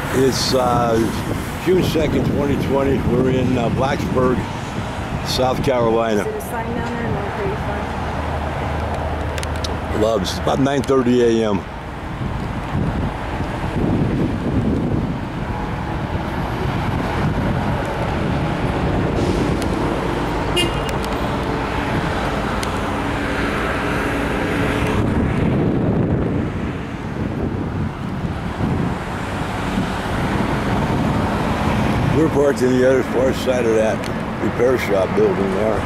It's June 2nd, 2020. We're in Blacksburg, South Carolina. Is it a sign down there? No, Loves. About 9:30 a.m. We're parked in the other far side of that repair shop building there.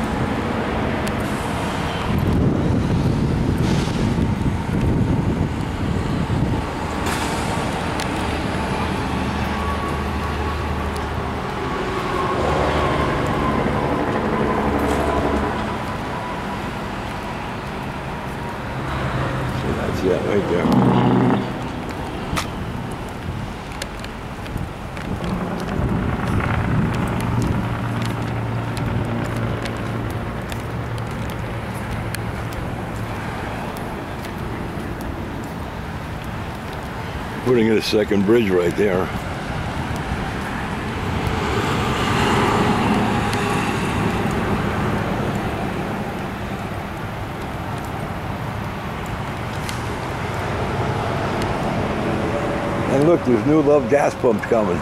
So that's it right there. Putting in a second bridge right there. And look, there's new Love gas pumps coming.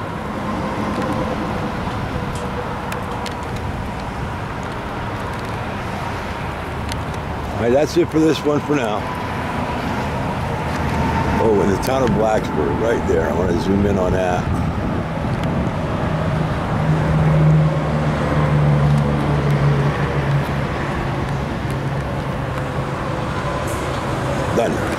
All right, that's it for this one for now. Oh, in the town of Blacksburg, right there. I want to zoom in on that. Done.